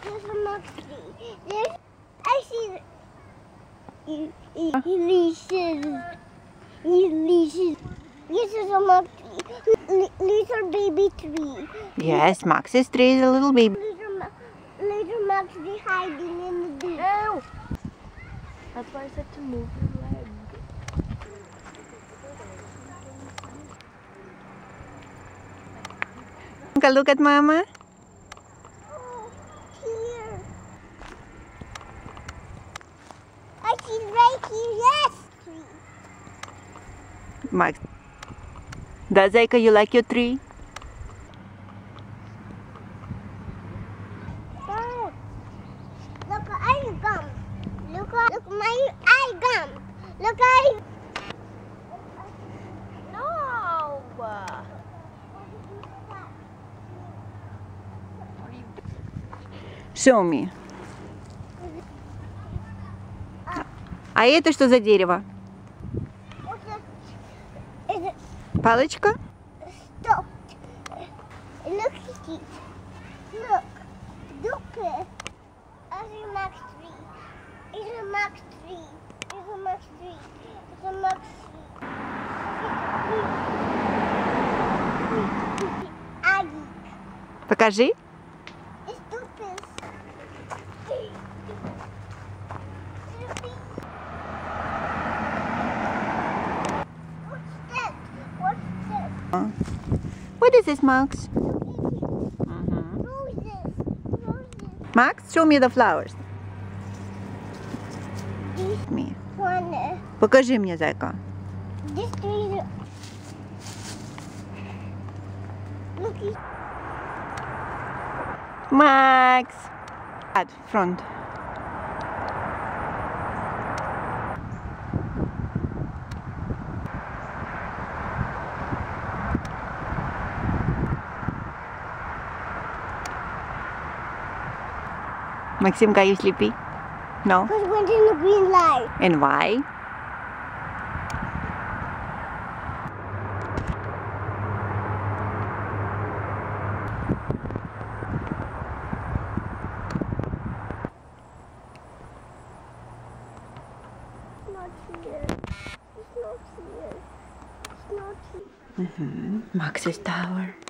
There's a Mach 3. I see leashes. This is a Mach 3. Little baby tree. Yes, Max's tree is a little baby. Little Mach 3 hiding in the deep. Ow! That's why I said to move your leg. Uncle, look at Mama. Oh, here. I see right here. Yes. Max. Does Aika, you like your tree? Oh, look, eye gum. Look my eye gum. Look, eye. No! Show me. А это что за дерево? Палочка? Stop. Look at it. Look. Look. It's a Mach 3. It's a Mach 3. It's a Mach 3. It's a Mach 3. Aggie. Покажи. It's stupid. What's that? What is this, Max? Roses. Max, show me the flowers. This Me. one. Покажи мне, зайка. This tree. Look at Max. At front. Maxim, are you sleepy? No? because we went in the green light. And why? It's not here. It's not here. It's not here. Max's tower.